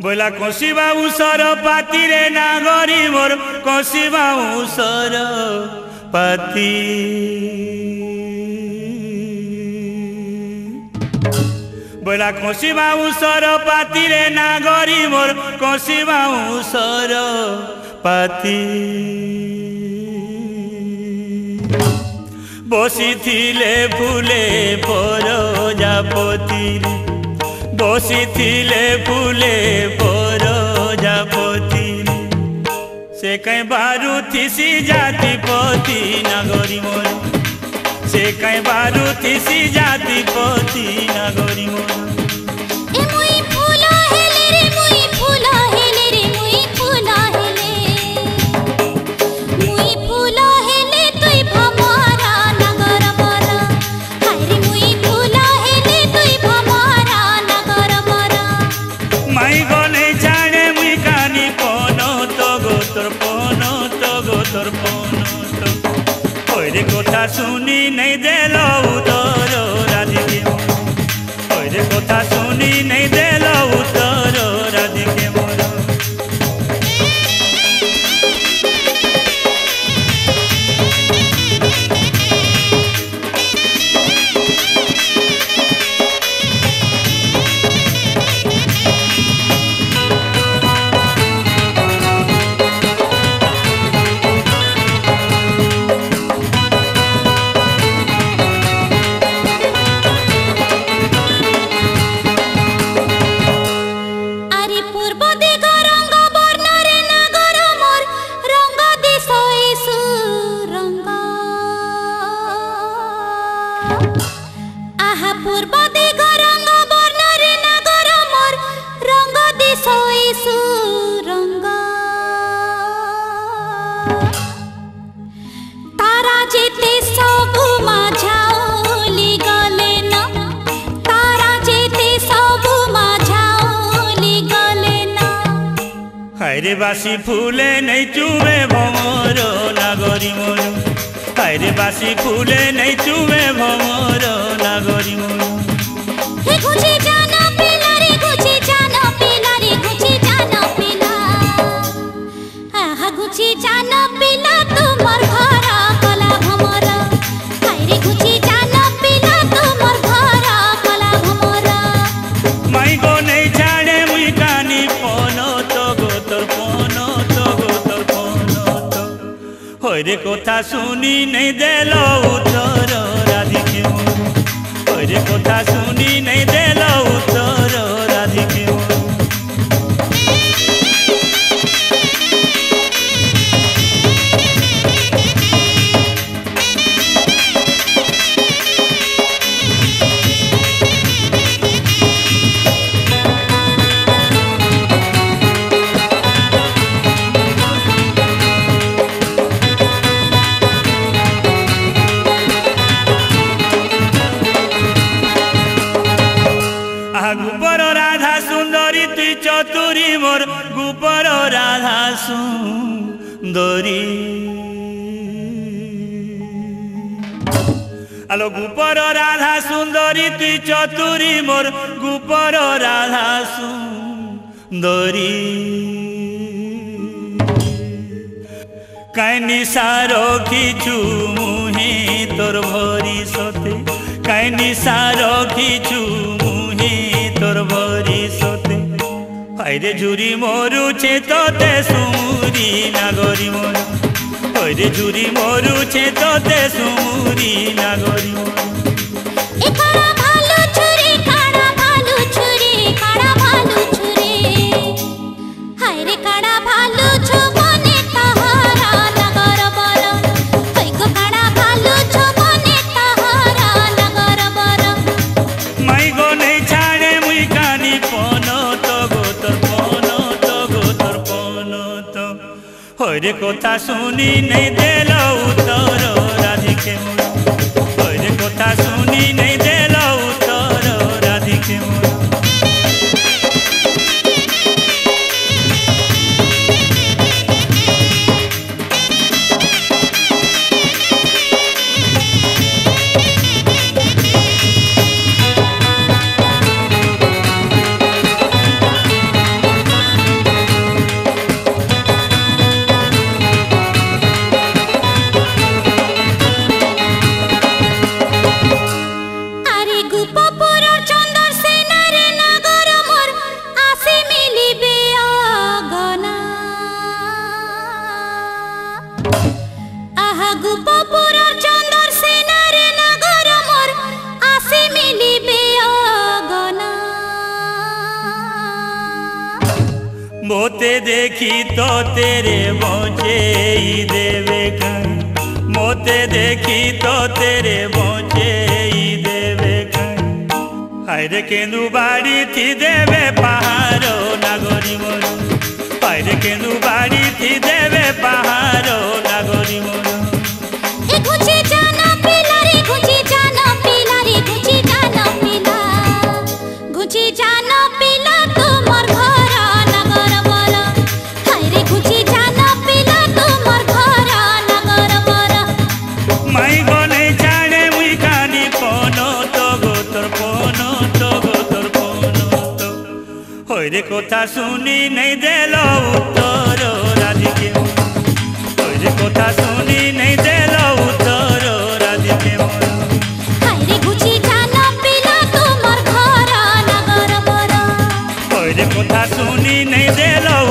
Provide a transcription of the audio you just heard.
बोला कषिबा उसर पाती रे नागरी मोर कषिबा उसर पाती बोला कषिबा उसर पाती रे नागरी मोर कषिबा उसर पाती बसी थिले फूले प्रजापति बसी थिले फूले प्रजापति से कहीं बारू थी जाति पति नागरी मोर से कहीं बारू थी जाति पति नागरी मोर कथा सुनी नहीं देलो उतर राधिके मोर कथा सुनी नहीं देलो उतर राधिके मोर हायरे बासी फूले नहीं चुवे भमर नागरी मोर हायरे बासी फूले नहीं चुवे भमर नागरी मोर रे कथा सुनी नहीं देलो उतर राधिके मोर रे कथा सुनी नहीं देलो उतर राधिके मोर गुपर राधा सुंदरी तुई चतुरी मोर गुपर राधा सुंदरी आलो गुपर राधा सुंदरी तुई चतुरी मोर गुपर राधा सुंदरी काई निसारो खिचु मुहे तोर भरी सते काई निसारो खिचु तोर भरी सोते हायरे झुरी मोरू छे तोते सुमुरी नागरी मोर हायरे झुरी मोरू छे तोते सुमुरी नागरी मोर रे कथा सुनी नहीं देलो उतर राधिके मोर रे कथा सुनी नहीं देलो उतर राधिके मोर গোপপুর চন্দর সেনার নগর মোর আসি মিলিবে অগনা আহা গোপপুর চন্দর সেনার নগর মোর আসি মিলিবে অগনা मोते देखी तो तेरे बचे देवे कहीं मोते देखी तो तेरे बचे देवे कहीं हायरे केंदु बाड़ी थी देवे पहाड़ो नागरी मोर हायरे केंदु बाड़ी थी देवे पहाड़ो नागरी मोर ए घुची जाना पिला रे घुची जाना पिला रे घुची जाना पिला घुची जाना पिला तुमर घर नगर बोला हाय रे घुची जाना पिला तुमर घर नगर बोला माई गने जाने मुई कानी कोनो तो गो तोर कोनो तो गो तोर कोनो तो होइरे कोथा सुनी नहीं देलो उत्तर राधिके होइरे कोथा सुनी नहीं देलो उत्तर राधिके हाय रे घुची जाना पिला तुमर घर नगर बोला होइरे कोथा सुनी नहीं देलो